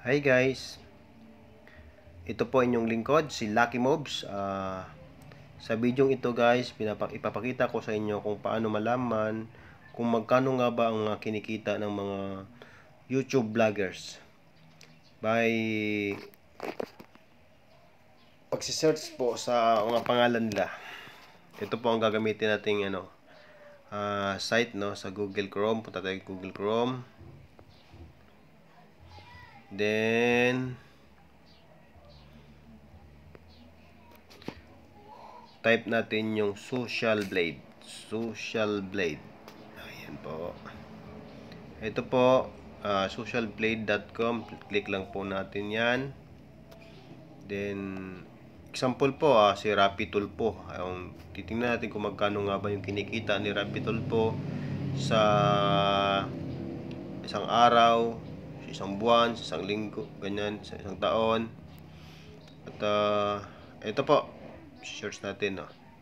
Hi guys, ito po inyong lingkod, si Lucky Mobs. Sa video ito guys, ipapakita ko sa inyo kung paano malaman kung magkano nga ba ang kinikita ng mga YouTube vloggers by pagsisearch po sa mga pangalan nila. Ito po ang gagamitin nating site sa Google Chrome. Punta tayo sa Google Chrome. Then type natin yung Social Blade. Ayan po. Ito po, socialblade.com. Click lang po natin yan. Then, example po, si Rappi Tulpo. Titingnan natin kung magkano nga ba yung kinikita ni Rappi Tulpo sa isang araw, sa isang buwan, sa isang linggo, ganyan, sa isang taon. At ito po, search natin,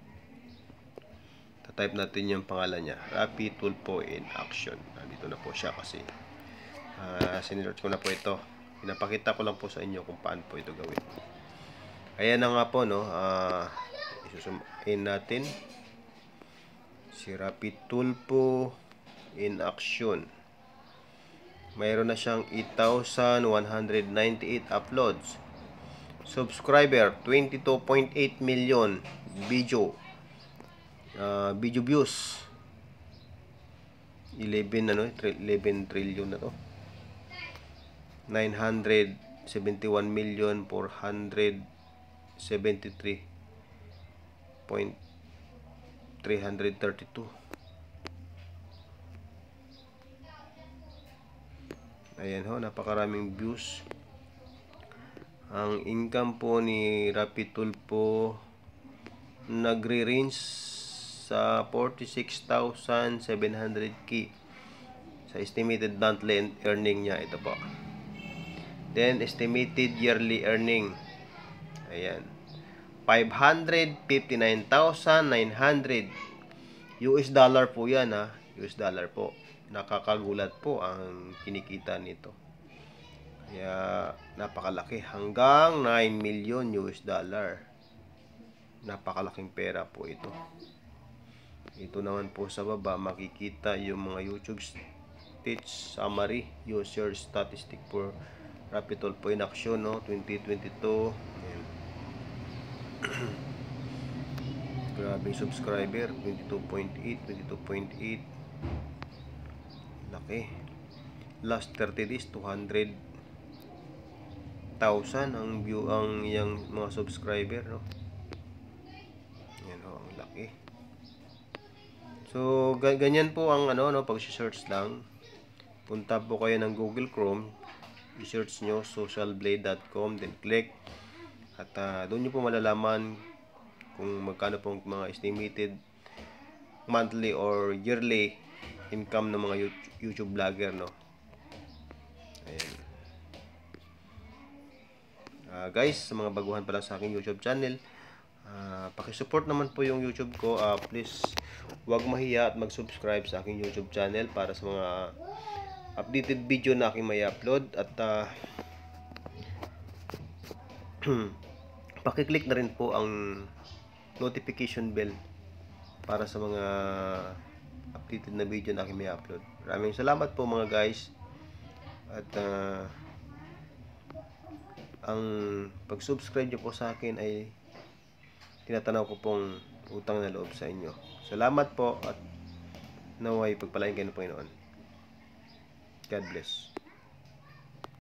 type natin yung pangalan niya, Rappi Tulpo in action. Dito na po siya kasi sinearch ko na po ito. Pinapakita ko lang po sa inyo kung paano po ito gawin. Ayan na nga po, isusumain natin si Rappi Tulpo in action. Mayroon na siyang 8,198 uploads. Subscriber 22.8 million. Video views 11 trillion na to. 971,473.332. Ayan ho, napakaraming views. Ang income po ni Rappi Tulpo nagre-range sa 46,700k sa estimated monthly earning niya. Ito po. Then estimated yearly earning, ayan, 559,900 US dollar po yan, US dollar po. Nakakagulat po ang kinikita nito. Kaya napakalaki, hanggang 9 million US dollar. Napakalaking pera po ito. Ito naman po sa baba, makikita yung mga YouTube Stitch Summary User Statistic for Rappi Tulpo in action, 2022. Grabing subscriber, 22.8. Laki. Last 30 days, 200,000 ang view ang yang mga subscriber, Yan ang laki. So ganyan po ang pag-search lang. Punta po kayo ng Google Chrome, i-search nyo socialblade.com, then click at doon nyo po malalaman kung magkano pong mga estimated monthly or yearly income ng mga YouTube vlogger, Ayan. Guys, sa mga baguhan pala sa aking YouTube channel, pakisupport naman po yung YouTube ko. Please, huwag mahiya at mag-subscribe sa aking YouTube channel para sa mga updated video na aking may upload. At pakiclick na rin po ang notification bell para sa mga updated na video na aking may upload. Maraming salamat po mga guys. At ang pag-subscribe nyo po sa akin ay tinatanaw ko pong utang na loob sa inyo. Salamat po at naway pagpalain kayo ng Panginoon. God bless.